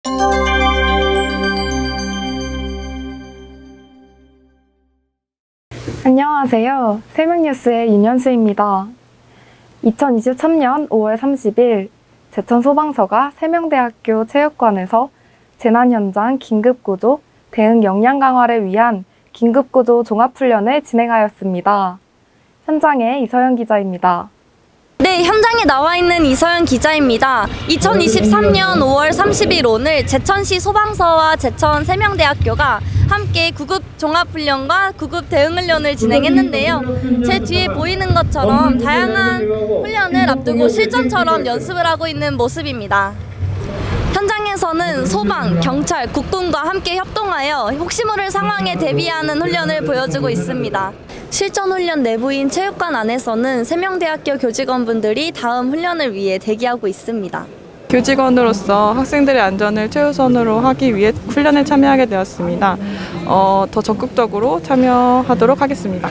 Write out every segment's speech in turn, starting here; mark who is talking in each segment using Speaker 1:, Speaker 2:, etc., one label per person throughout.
Speaker 1: 안녕하세요. 새명뉴스의 윤현수입니다. 2023년 5월 30일 제천소방서가 세명대학교 체육관에서 재난현장 긴급구조 대응 역량 강화를 위한 긴급구조 종합훈련을 진행하였습니다. 현장에 이서연 기자입니다.
Speaker 2: 네, 현장에 나와 있는 이서연 기자입니다. 2023년 5월 30일 오늘 제천시 소방서와 제천 세명대학교가 함께 구급 종합훈련과 구급 대응훈련을 진행했는데요. 제 뒤에 보이는 것처럼 다양한 훈련을 앞두고 실전처럼 연습을 하고 있는 모습입니다. 현장에서는 소방, 경찰, 국군과 함께 협동하여 혹시 모를 상황에 대비하는 훈련을 보여주고 있습니다. 실전 훈련 내부인 체육관 안에서는 세명대학교 교직원분들이 다음 훈련을 위해 대기하고 있습니다.
Speaker 3: 교직원으로서 학생들의 안전을 최우선으로 하기 위해 훈련에 참여하게 되었습니다. 더 적극적으로 참여하도록 하겠습니다.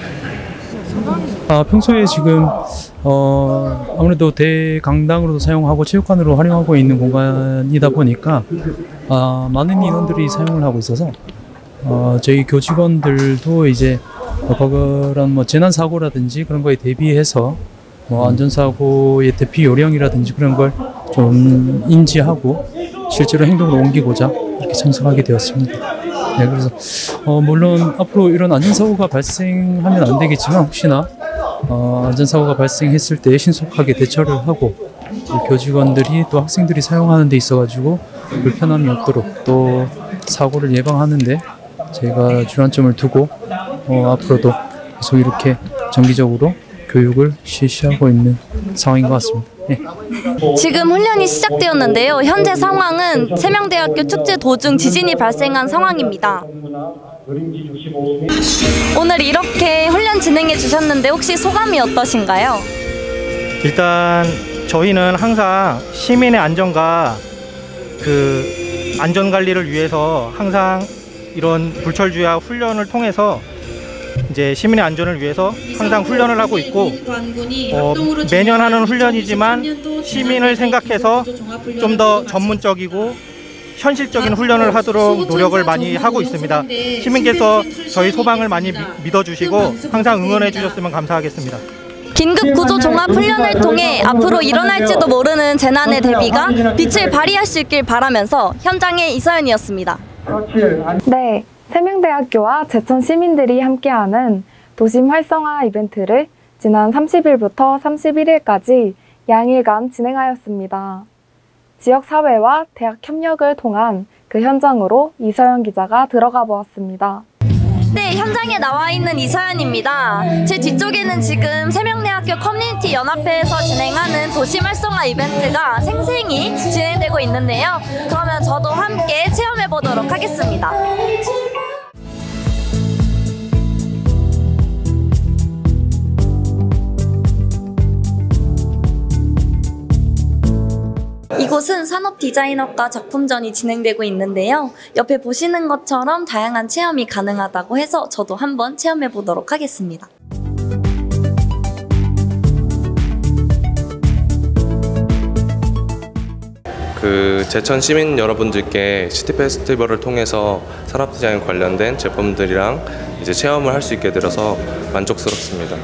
Speaker 4: 평소에 지금 아무래도 대강당으로도 사용하고 체육관으로 활용하고 있는 공간이다 보니까 많은 인원들이 사용을 하고 있어서 저희 교직원들도 이제 그런 재난 사고라든지 그런 거에 대비해서 안전사고의 대피 요령이라든지 그런 걸 좀 인지하고 실제로 행동으로 옮기고자 이렇게 참석하게 되었습니다. 네, 그래서 물론 앞으로 이런 안전사고가 발생하면 안 되겠지만 혹시나 안전사고가 발생했을 때 신속하게 대처를 하고 교직원들이 또 학생들이 사용하는 데 있어가지고 불편함이 없도록 또 사고를 예방하는데 저희가 주안점을 두고 앞으로도 계속 이렇게 정기적으로 교육을 실시하고 있는 상황인 것 같습니다. 네.
Speaker 2: 지금 훈련이 시작되었는데요. 현재 상황은 세명대학교 축제 도중 지진이 발생한 상황입니다. 오늘 이렇게 훈련 진행해 주셨는데 혹시 소감이 어떠신가요?
Speaker 5: 일단 저희는 항상 시민의 안전과 안전관리를 위해서 항상 이런 불철주야 훈련을 통해서 이제 시민의 안전을 위해서 항상 훈련을 하고 있고 매년 하는 훈련이지만 시민을 생각해서 좀 더 전문적이고 현실적인 훈련을 하도록 노력을 많이 하고 있습니다. 시민께서 저희 소방을 많이 믿어주시고 항상 응원해 주셨으면 감사하겠습니다.
Speaker 2: 긴급구조 종합훈련을 통해 앞으로 일어날지도 모르는 재난의 대비가 빛을 발휘할 수 있길 바라면서 현장의 이서연이었습니다.
Speaker 1: 네, 세명대학교와 제천 시민들이 함께하는 도심 활성화 이벤트를 지난 30일부터 31일까지 양일간 진행하였습니다. 지역사회와 대학 협력을 통한 그 현장으로 이서연 기자가 들어가 보았습니다.
Speaker 2: 네, 현장에 나와 있는 이서연입니다. 제 뒤쪽에는 지금 세명대학교 커뮤니티 연합회에서 진행하는 도심 활성화 이벤트가 생생히 진행되고 있는데요. 그러면 저도 함께 체험해 보도록 하겠습니다. 이곳은 산업디자인학과 작품전이 진행되고 있는데요. 옆에 보시는 것처럼 다양한 체험이 가능하다고 해서 저도 한번 체험해 보도록 하겠습니다.
Speaker 6: 제천 시민 여러분들께 시티 페스티벌을 통해서 산업디자인 관련된 제품들이랑 이제 체험을 할 수 있게 되어서 만족스럽습니다.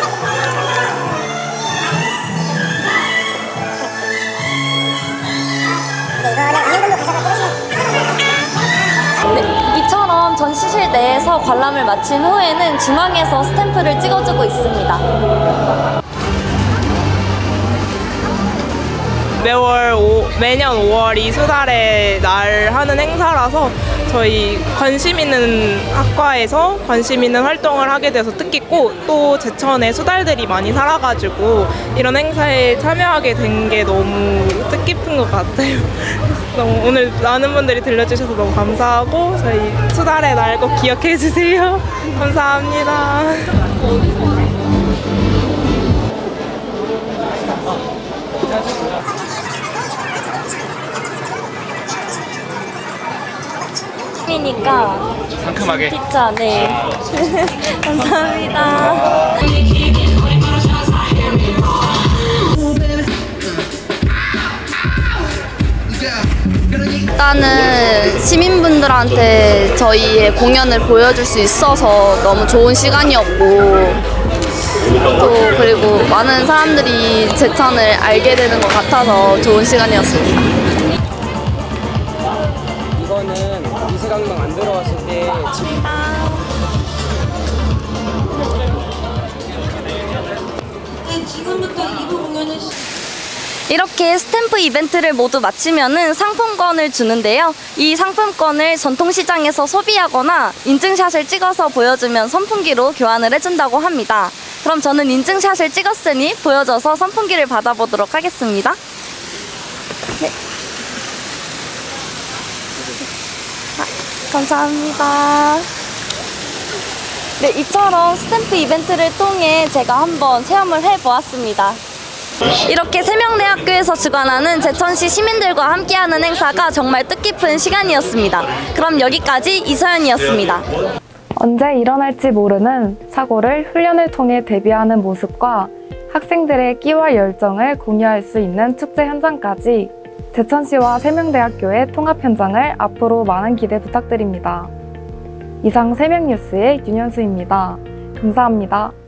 Speaker 2: 이처럼 전시실 내에서 관람을 마친 후에는 중앙에서 스탬프를 찍어주고 있습니다.
Speaker 3: 매년 5월이 수달의 날 하는 행사라서 저희 관심 있는 학과에서 관심 있는 활동을 하게 돼서 뜻깊고 또 제천에 수달들이 많이 살아가지고 이런 행사에 참여하게 된 게 너무 뜻깊은 것 같아요. 너무 오늘 많은 분들이 들려주셔서 너무 감사하고 저희 수달의 날 꼭 기억해 주세요. 감사합니다.
Speaker 2: 이니까
Speaker 6: 상큼하게
Speaker 2: 피자, 네. 감사합니다. 일단은 시민분들한테 저희의 공연을 보여줄 수 있어서 너무 좋은 시간이었고 또 그리고 많은 사람들이 제천을 알게 되는 것 같아서 좋은 시간이었습니다.
Speaker 7: 이거는 미세강당 안 들어왔을 때
Speaker 8: 지금부터 2부 공연을
Speaker 2: 이렇게 스탬프 이벤트를 모두 마치면은 상품권을 주는데요. 이 상품권을 전통시장에서 소비하거나 인증샷을 찍어서 보여주면 선풍기로 교환을 해준다고 합니다. 그럼 저는 인증샷을 찍었으니 보여줘서 선풍기를 받아보도록 하겠습니다. 네. 감사합니다. 네, 이처럼 스탬프 이벤트를 통해 제가 한번 체험을 해보았습니다. 이렇게 세명대학교에서 주관하는 제천시 시민들과 함께하는 행사가 정말 뜻깊은 시간이었습니다. 그럼 여기까지 이서연이었습니다.
Speaker 1: 언제 일어날지 모르는 사고를 훈련을 통해 대비하는 모습과 학생들의 끼와 열정을 공유할 수 있는 축제 현장까지 제천시와 세명대학교의 통합 현장을 앞으로 많은 기대 부탁드립니다. 이상 세명뉴스의 윤현수입니다. 감사합니다.